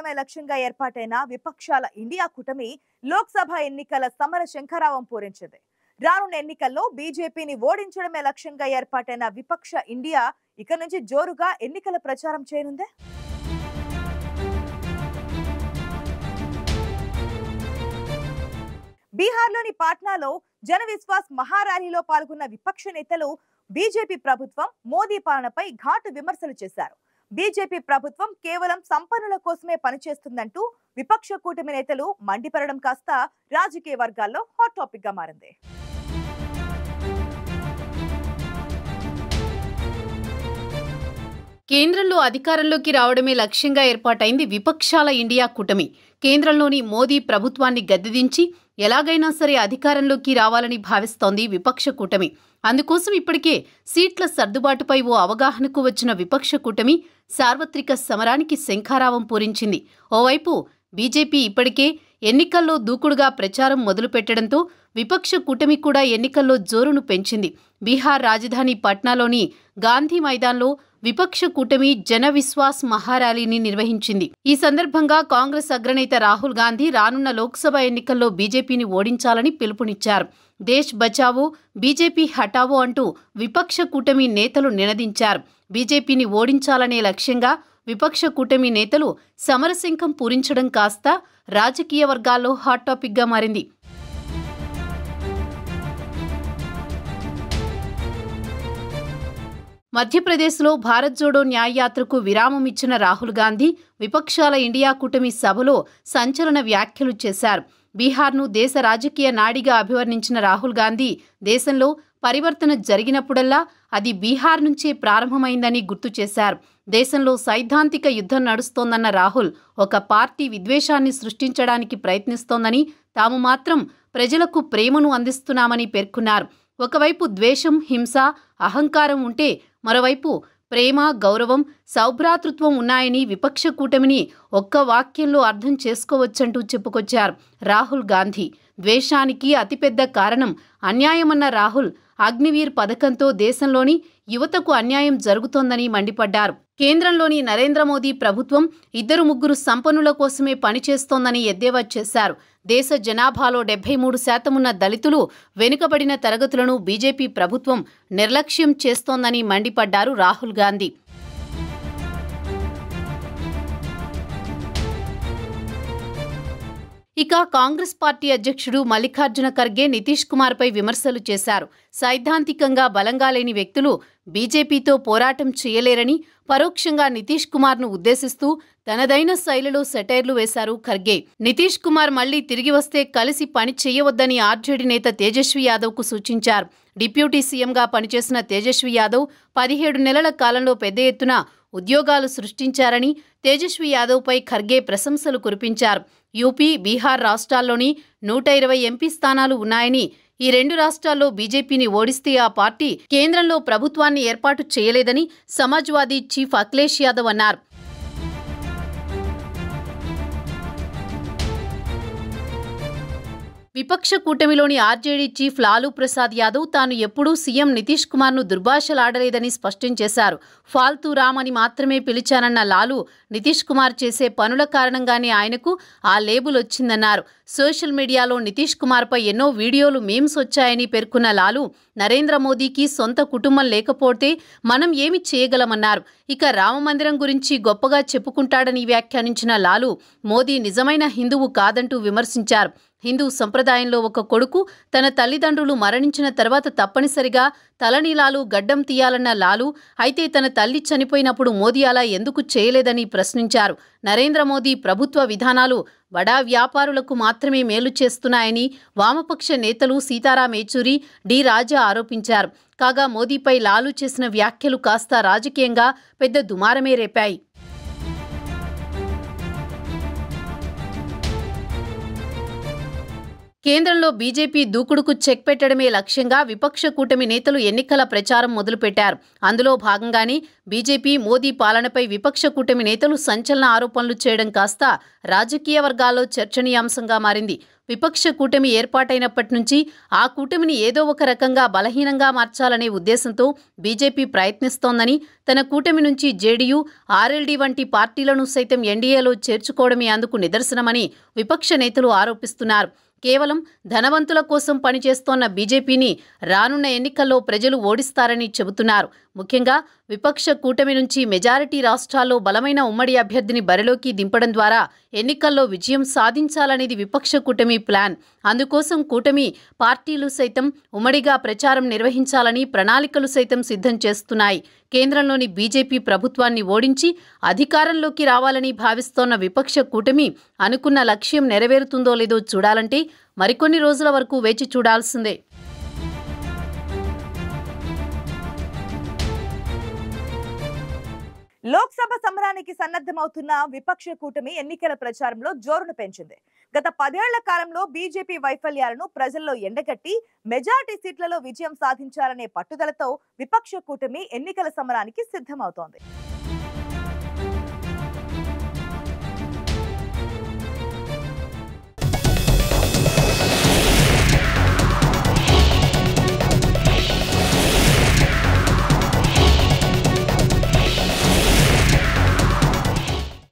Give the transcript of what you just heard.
ఓడించడమే లక్ష్యంగా ఏర్పాటైన విపక్షాల ఇండియా కూటమి లోక్సభ ఎన్నికల సమర శంఖారావం పూరించింది. రానున్న ఎన్నికల్లో బీజేపీని ఓడించడమే లక్ష్యంగా ఏర్పాటైన విపక్ష ఇండియా ఇక నుంచి జోరుగా ఎన్నికల ప్రచారం చేయనుంది. బీహార్లోని పాట్నాలో జన విశ్వాస్ మహారాలీలో పాల్గొన్న విపక్ష నేతలు బీజేపీ ప్రభుత్వం మోదీ పాలనపై ఘాటు విమర్శలు చేశారు. బీజేపీ ప్రభుత్వం కేవలం సంపన్నుల కోసమే పనిచేస్తుందంటూ విపక్ష కూటమి నేతలు మండిపడడం కాస్త రాజకీయ వర్గాల్లో హాట్ టాపిక్ గా మారింది. కేంద్రంలో అధికారంలోకి రావడమే లక్ష్యంగా ఏర్పాటైంది విపక్షాల ఇండియా కూటమి. కేంద్రంలోని మోదీ ప్రభుత్వాన్ని గద్దెదించి ఎలాగైనా సరే అధికారంలోకి రావాలని భావిస్తోంది విపక్ష కూటమి. అందుకోసం ఇప్పటికే సీట్ల సర్దుబాటుపై ఓ అవగాహనకు వచ్చిన విపక్ష కూటమి సార్వత్రిక సమరానికి శంఖారావం పూరించింది. ఓవైపు బీజేపీ ఇప్పటికే ఎన్నికల్లో దూకుడుగా ప్రచారం మొదలుపెట్టడంతో విపక్ష కూటమి కూడా ఎన్నికల్లో జోరును పెంచింది. బీహార్ రాజధాని పట్నాలోని గాంధీ మైదాన్లో విపక్ష కూటమి జన విశ్వాస్ మహారాలీని నిర్వహించింది. ఈ సందర్భంగా కాంగ్రెస్ అగ్రనేత రాహుల్ గాంధీ రానున్న లోక్సభ ఎన్నికల్లో బీజేపీని ఓడించాలని పిలుపునిచ్చారు. దేశ్ బచావో, బీజేపీ హటావో అంటూ విపక్ష కూటమి నేతలు నినదించారు. బీజేపీని ఓడించాలనే లక్ష్యంగా విపక్ష కూటమి నేతలు సమరశంఖం పూరించడం కాస్త రాజకీయ వర్గాల్లో హాట్ టాపిక్ గా మారింది. మధ్యప్రదేశ్లో భారత్ జోడో న్యాయ యాత్రకు విరామం ఇచ్చిన రాహుల్ గాంధీ విపక్షాల ఇండియా కూటమి సభలో సంచలన వ్యాఖ్యలు చేశారు. బీహార్ను దేశ రాజకీయ నాడిగా అభివర్ణించిన రాహుల్ గాంధీ దేశంలో పరివర్తన జరిగినప్పుడల్లా అది బీహార్ నుంచే ప్రారంభమైందని గుర్తు చేశారు. దేశంలో సైద్ధాంతిక యుద్ధం నడుస్తోందన్న రాహుల్ ఒక పార్టీ విద్వేషాన్ని సృష్టించడానికి ప్రయత్నిస్తోందని, తాము మాత్రం ప్రజలకు ప్రేమను అందిస్తున్నామని పేర్కొన్నారు. ఒకవైపు ద్వేషం, హింస, అహంకారం ఉంటే మరోవైపు ప్రేమ, గౌరవం, సౌభ్రాతృత్వం ఉన్నాయని విపక్ష కూటమిని ఒక్క వాక్యంలో అర్థం చేసుకోవచ్చంటూ చెప్పుకొచ్చారు రాహుల్ గాంధీ. ద్వేషానికి అతిపెద్ద కారణం అన్యాయమన్న రాహుల్ అగ్నివీర్ పథకంతో దేశంలోని యువతకు అన్యాయం జరుగుతోందని మండిపడ్డారు. కేంద్రంలోని నరేంద్ర మోదీ ప్రభుత్వం 2-3 సంపన్నుల కోసమే పనిచేస్తోందని ఎద్దేవా చేశారు. దేశ జనాభాలో 73% ఉన్న దళితులు, వెనుకబడిన తరగతులను బీజేపీ ప్రభుత్వం నిర్లక్ష్యం చేస్తోందని మండిపడ్డారు రాహుల్ గాంధీ. ఇక కాంగ్రెస్ పార్టీ అధ్యక్షుడు మల్లికార్జున ఖర్గే నితీష్ కుమార్పై విమర్శలు చేశారు. సైద్ధాంతికంగా బలంగా లేని వ్యక్తులు బీజేపీతో పోరాటం చేయలేరని పరోక్షంగా నితీష్ కుమార్ను ఉద్దేశిస్తూ తనదైన శైలిలో సెటైర్లు వేశారు ఖర్గే. నితీష్ కుమార్ మళ్లీ తిరిగి వస్తే కలిసి పని చేయవద్దని ఆర్జేడీ నేత తేజస్వి యాదవ్కు సూచించారు. డిప్యూటీ సీఎంగా పనిచేసిన తేజస్వి యాదవ్ 17 నెలల కాలంలో పెద్ద ఎత్తున ఉద్యోగాలు సృష్టించారని తేజస్వి యాదవ్పై ఖర్గే ప్రశంసలు కురిపించారు. యూపీ, బీహార్ రాష్ట్రాల్లోని 120 ఎంపీ స్థానాలు ఉన్నాయని, ఈ 2 రాష్ట్రాల్లో బీజేపీని ఓడిస్తే ఆ పార్టీ కేంద్రంలో ప్రభుత్వాన్ని ఏర్పాటు చేయలేదని సమాజ్వాదీ చీఫ్ అఖిలేష్ యాదవ్ అన్నారు. విపక్ష కూటమిలోని ఆర్జేడీ చీఫ్ లాలూ ప్రసాద్ యాదవ్ తాను ఎప్పుడూ సీఎం నితీష్ కుమార్ను దుర్భాషలాడలేదని స్పష్టం చేశారు. ఫాల్తూ రామ్ అని మాత్రమే పిలిచానన్న లాలూ నితీష్ కుమార్ చేసే పనుల కారణంగానే ఆయనకు ఆ లేబుల్ వచ్చిందన్నారు. సోషల్ మీడియాలో నితీష్ కుమార్పై ఎన్నో వీడియోలు, మీమ్స్ వచ్చాయని పేర్కొన్న లాలూ నరేంద్ర మోదీకి సొంత కుటుంబం లేకపోతే మనం ఏమి చేయగలమన్నారు. ఇక రామమందిరం గురించి గొప్పగా చెప్పుకుంటాడని వ్యాఖ్యానించిన లాలూ మోదీ నిజమైన హిందువు కాదంటూ విమర్శించారు. హిందూ సంప్రదాయంలో ఒక కొడుకు తన తల్లిదండ్రులు మరణించిన తర్వాత తప్పనిసరిగా తలనీలాలు, గడ్డం తీయాలన్న లాలూ అయితే తన తల్లి చనిపోయినప్పుడు మోదీ అలా ఎందుకు చేయలేదని ప్రశ్నించారు. నరేంద్ర మోదీ ప్రభుత్వ విధానాలు బడా వ్యాపారులకు మాత్రమే మేలు చేస్తున్నాయని వామపక్ష నేతలు సీతారాం ఏచూరి, డి రాజా ఆరోపించారు. కాగా మోదీపై లాలూ చేసిన వ్యాఖ్యలు కాస్త రాజకీయంగా పెద్ద దుమారమే రేపాయి. కేంద్రంలో బీజేపీ దూకుడుకు చెక్ పెట్టడమే లక్ష్యంగా విపక్ష కూటమి నేతలు ఎన్నికల ప్రచారం మొదలుపెట్టారు. అందులో భాగంగానే బీజేపీ మోదీ పాలనపై విపక్ష కూటమి నేతలు సంచలన ఆరోపణలు చేయడం కాస్త రాజకీయ వర్గాల్లో చర్చనీయాంశంగా మారింది. విపక్ష కూటమి ఏర్పాటైనప్పటి నుంచి ఆ కూటమిని ఏదో ఒక రకంగా బలహీనంగా మార్చాలనే ఉద్దేశంతో బీజేపీ ప్రయత్నిస్తోందని, తన కూటమి నుంచి జేడీయూ, ఆర్ఎల్డీ వంటి పార్టీలను సైతం ఎన్డీఏలో చేర్చుకోవడమే అందుకు నిదర్శనమని విపక్ష నేతలు ఆరోపిస్తున్నారు. కేవలం ధనవంతుల కోసం పనిచేస్తోన్న బీజేపీని రానున్న ఎన్నికల్లో ప్రజలు ఓడిస్తారని చెబుతున్నారు. ముఖ్యంగా విపక్ష కూటమి నుంచి మెజారిటీ రాష్ట్రాల్లో బలమైన ఉమ్మడి అభ్యర్థిని బరిలోకి దింపడం ద్వారా ఎన్నికల్లో విజయం సాధించాలనేది విపక్ష కూటమి ప్లాన్. అందుకోసం కూటమి పార్టీలు సైతం ఉమ్మడిగా ప్రచారం నిర్వహించాలని ప్రణాళికలు సైతం సిద్ధం చేస్తున్నాయి. కేంద్రంలోని బీజేపీ ప్రభుత్వాన్ని ఓడించి అధికారంలోకి రావాలని భావిస్తోన్న విపక్ష కూటమి అనుకున్న లక్ష్యం నెరవేరుతుందో లేదో చూడాలంటే మరికొన్ని రోజుల వరకు వేచి చూడాల్సిందే. లోక్సభ సమరానికి సన్నద్ధమవుతున్న విపక్ష కూటమి ఎన్నికల ప్రచారంలో జోరును పెంచింది. గత 10 ఏళ్ల కాలంలో బీజేపీ వైఫల్యాలను ప్రజల్లో ఎండగట్టి మెజారిటీ సీట్లలో విజయం సాధించాలనే పట్టుదలతో విపక్ష కూటమి ఎన్నికల సమరానికి సిద్ధమవుతోంది.